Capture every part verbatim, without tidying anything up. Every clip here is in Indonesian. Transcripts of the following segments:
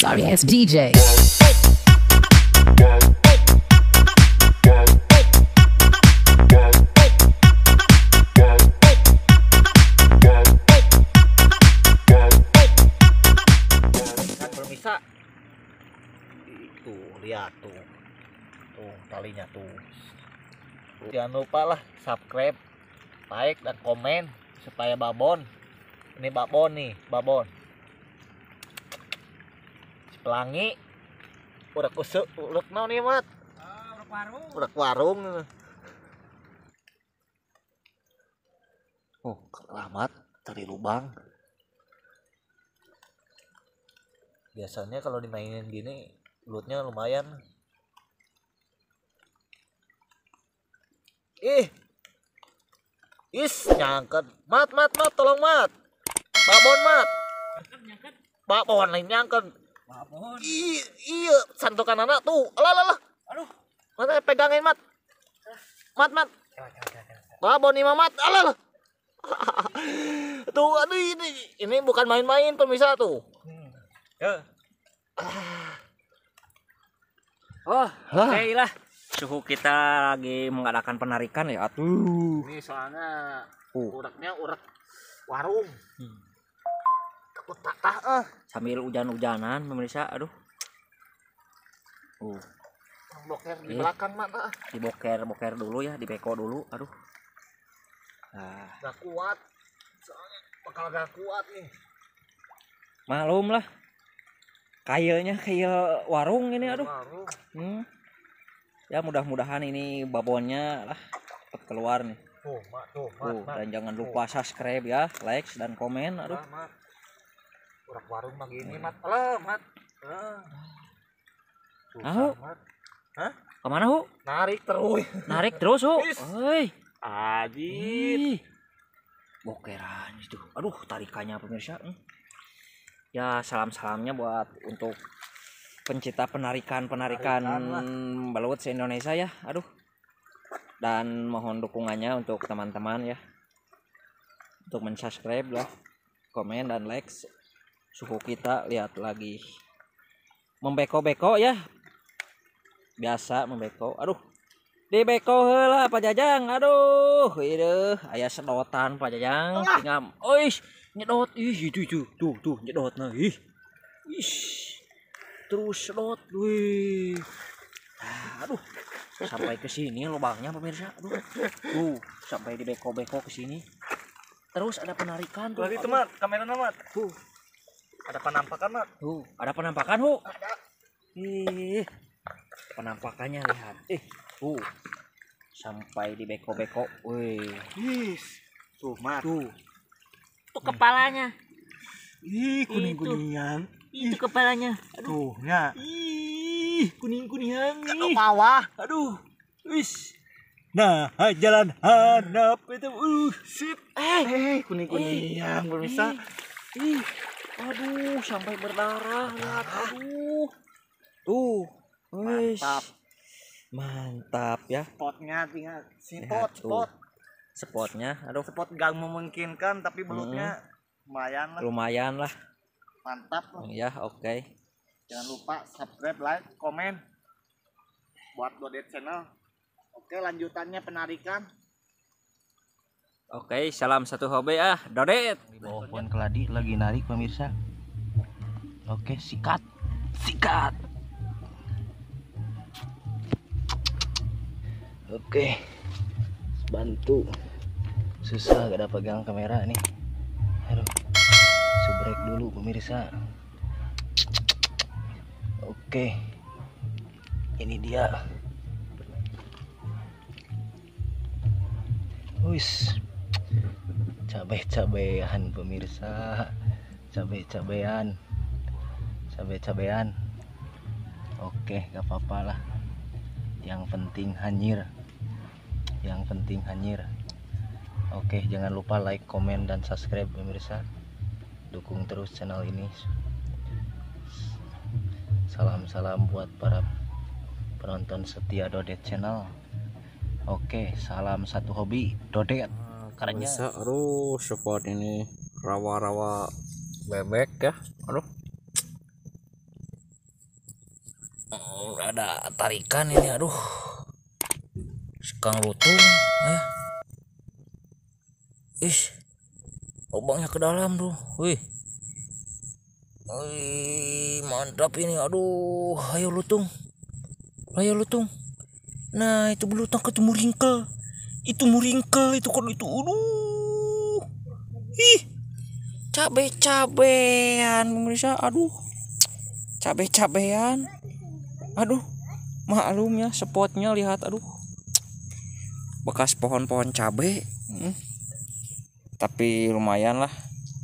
Sorry ass D J. Bisa itu lihat tuh tuh talinya tuh. Jangan lupa lah subscribe, like dan komen supaya babon ini babon nih babon pelangi udah kusuk udah naon nih mat udah warung udah warung oh keramat cari lubang. Biasanya kalau dimainin gini lootnya lumayan. Ih is nyangket mat mat mat tolong mat babon mat nyangket babon lain nyangket babon iya iya santukan anak tuh alah alah aduh mana pegangin mat mat mat babon nih mat alah tuh aduh ini ini bukan main-main pemirsa tuh. Ya. Oh, oke okay lah. Suhu kita lagi mengadakan penarikan ya. Atuh. Ini soalnya uh. uraknya urak warung. Hmm. Takut patah ah. Sambil hujan-hujanan pemirsa, aduh. Uh. Boker di belakang mata. Diboker-boker dulu ya, dibeko dulu, aduh. Nah, gak kuat. Soalnya bakal gak kuat nih. Malum lah. Kayaknya kayak warung ini aduh. Hmm. Ya mudah-mudahan ini babonnya lah cepat keluar nih. Tuh, mat, tuh, mat, tuh, mat. dan jangan lupa subscribe ya, like dan komen aduh. Mat. Urak warung begini mat. Alah, mat. Ah. Mat. Hah? Kemana hu? Narik terus. Narik terus hu. Oi. Adit. Bokeran itu. Aduh, tarikannya pemirsa. Hmm. Ya salam-salamnya buat untuk pencinta penarikan-penarikan balut se-Indonesia ya. Aduh. Dan mohon dukungannya untuk teman-teman ya. Untuk mensubscribe lah, komen dan like. Suhu kita lihat lagi membeko-beko ya. Biasa membeko. Aduh. Dibeko heula Pak Jajang. Aduh, ieu aya sedotan Pak Jajang. Tinggal oish nyedot ih itu itu tuh tuh nyedot nah ih ish terus sedot wih aduh sampai ke sini lubangnya pemirsa aduh tuh sampai di beko-beko ke sini terus ada penarikan tuh itu mat kamera mat tuh ada penampakan mat tuh ada penampakan hu ih penampakannya lihat eh tuh sampai di beko-beko wih tuh mat tuh itu kepalanya. Ih, kuning-kuningan. Itu kepalanya. Aduh, nya. Ih, kuning-kuningan Ke nih. bawah. Aduh. Wis. Nah, jalan handap itu. Uh, sip. Eh, kuning-kuningan pemirsa. Ih. Aduh, sampai berdarah lihat. Aduh. Tuh. Wis. Mantap. Mantap ya. Spotnya tinggal Lihat spot, tuh. spot. Spotnya, aduh. Spot gak memungkinkan tapi belutnya hmm. lumayan lah. Lumayan lah. Mantap lah. Ya, oke. Okay. Jangan lupa subscribe, like, komen buat Dodet Channel. Oke, lanjutannya penarikan. Oke, salam satu hobi ah, Dodet. Bawah pohon keladi lagi narik pemirsa. Oke, sikat. Sikat. Oke. Bantu. Susah gak ada pegang kamera nih. Aduh. Subrek dulu pemirsa. Oke. Ini dia. Wis. Cabai-cabean pemirsa. Cabai-cabean. Cabai-cabean. Oke, gak apa-apa lah. Yang penting hanyir. Yang penting hanyir. Oke, jangan lupa like, komen, dan subscribe pemirsa. Dukung terus channel ini. Salam-salam buat para penonton setia Dodet Channel. Oke, salam satu hobi Dodet. Karena aduh support ini rawa-rawa bebek ya. Aduh. Oh, ada tarikan ini, aduh. Sekang lutung, ya. Ih, lubangnya ke dalam tuh, wih. Wih, mantap ini, aduh. Ayo lutung, ayo lutung. Nah, itu belutang itu muringkel, itu muringkel, itu kan itu, aduh. Ih, cabe-cabean, pemirsa, aduh. Cabe-cabean, aduh. Maklum ya, spotnya lihat, aduh. Bekas pohon-pohon cabe, hmm. Tapi lumayan lah.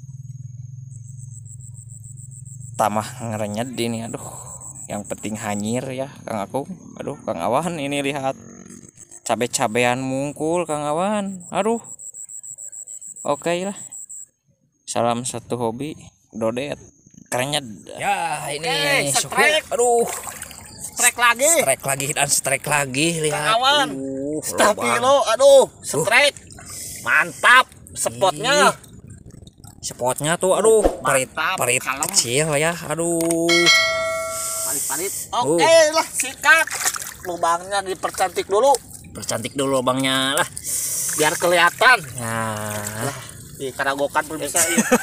Tamah ngerenyet ini, aduh. Yang penting hanyir ya, Kang Aku. Aduh, Kang Awan ini lihat cabe-cabean mungkul, Kang Awan. Aduh. Oke lah. Salam satu hobi, Dodet. Kerenyet. Ya, ini Oke, suhu. strike. Aduh. Strike lagi. Strike lagi dan strike lagi, lihat. Kang Awan. Uh, Stabilo, aduh, strike. Mantap spotnya. Spotnya tuh, aduh, parit Mantap, parit kalem. kecil ya, aduh. Parit-parit. Oke lah, sikat. Lubangnya dipercantik dulu Percantik dulu lubangnya lah. biar kelihatan. Nah, Di karagokan pemirsa.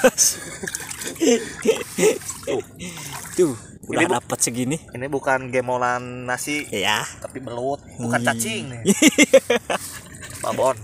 tuh udah Ini bu- dapat segini. Ini bukan gemolan nasi, Ya. tapi belut, bukan Hmm. cacing. Babon.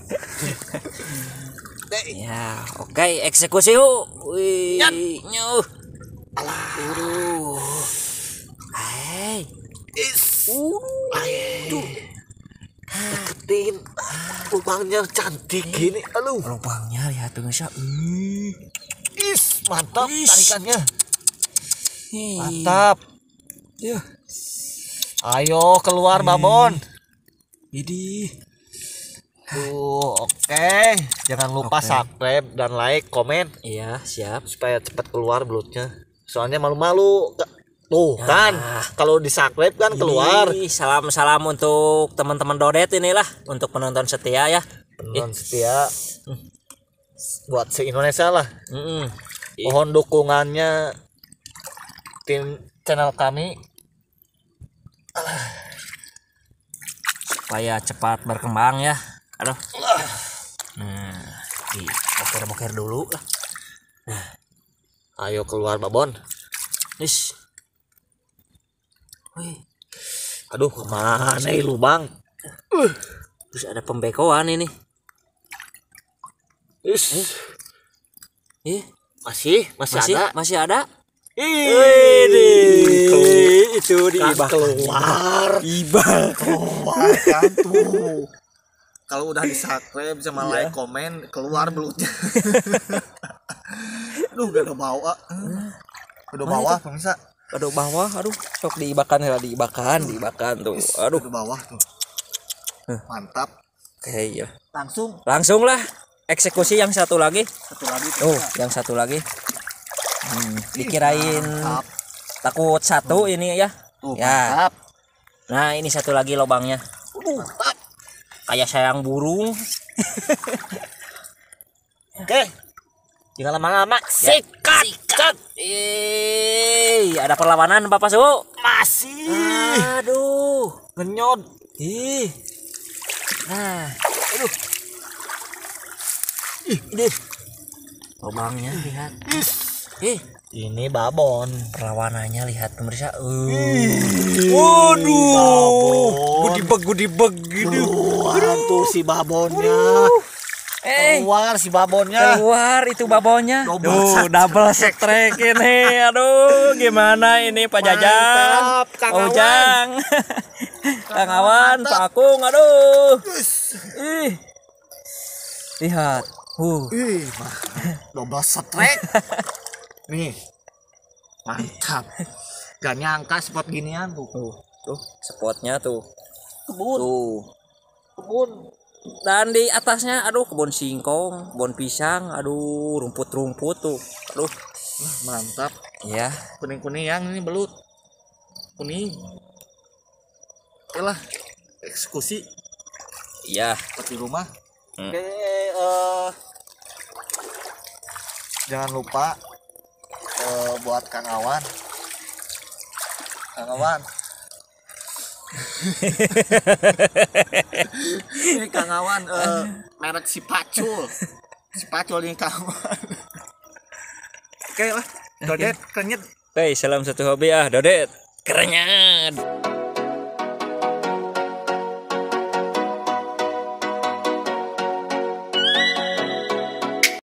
Ya, oke, eksekusi yuk. Wih, Yan. nyuh. Aduh. Hai. Is. Aduh. Deketin. Lubangnya cantik gini. Aduh. Lubangnya lihat pemirsa. Ih. Is, mantap Is. tarikannya. Hei. Mantap. Ya. Ayo keluar babon. Ini. Tuh, oke. Jangan lupa Oke. subscribe dan like, komen Iya, siap. supaya cepat keluar belutnya. Soalnya malu-malu. Tuh Ya. kan, kalau di subscribe kan keluar. Ini salam-salam untuk teman-teman Dodet inilah, untuk penonton setia ya. Penonton setia buat se Indonesia lah. Mm-mm. Mohon dukungannya tim channel kami. Supaya cepat berkembang ya. Aduh. Nah, di boker-boker dulu lah. Ayo keluar babon. Is. Wih, Aduh, kemana nih lubang? terus ada pembekoan ini. Is. Ih, Masih, masih, masih ada. masih ada. Ih, Itu kan keluar. Ibal. Keluar kan tuh. Kalau udah di subscribe sama like, komen, keluar belutnya. Aduh, gak ada bawa. Udah Mana bawah, pemirsa. Aduh bawah, aduh, sok diibakan ya, diibakan, diibakan tuh. Aduh, Udah bawah tuh. Mantap. oke ya. Langsung Langsung lah eksekusi yang satu lagi. satu lagi. Oh, yang satu lagi. Hmm, dikirain Mantap. takut satu ini ya. Tuh, Ya. mantap. Nah, ini satu lagi lubangnya. Mantap. Kayak sayang burung. Oke. Jangan lama-lama. Sikat. Sikat. Eh, ada perlawanan Bapak Su. Masih. Aduh. Ngenyot. Ih. Nah, aduh. Ih, ini lubangnya lihat. Ih, Ini babon. perlawanannya lihat pemirsa. Uh. Waduh. Gudibeg gudibeg gitu. Keluar tuh si babonnya. Eh, Keluar si babonnya. keluar itu babonnya. Double Duh, set. double strike ini. Aduh, gimana ini Pak Jajang? Mantap, Kang Awan. Ujang. Kang Awan, Pak Akung, aduh. Ih. Lihat. Uh. Ih, mah. Double strike. Nih. Mantap. Gak nyangka spot ginian tuh. Tuh, tuh spotnya tuh. Kebun. Tuh. Kebun. Dan di atasnya aduh kebun singkong, kebun pisang, aduh rumput-rumput tuh. Aduh, Wah, mantap. ya. Kuning-kuning yang ini belut. Kuning. Oke lah. Eksekusi Iya. seperti rumah. Hmm. Oke, eh, jangan lupa eh, buat Kang Awan. Kang Awan, Ini kawan uh, merek si Pacul. Si Pacul ini kawan. Oke lah, Dodet kenyet. Oke, salam satu hobi ah, Dodet. Kerenyat.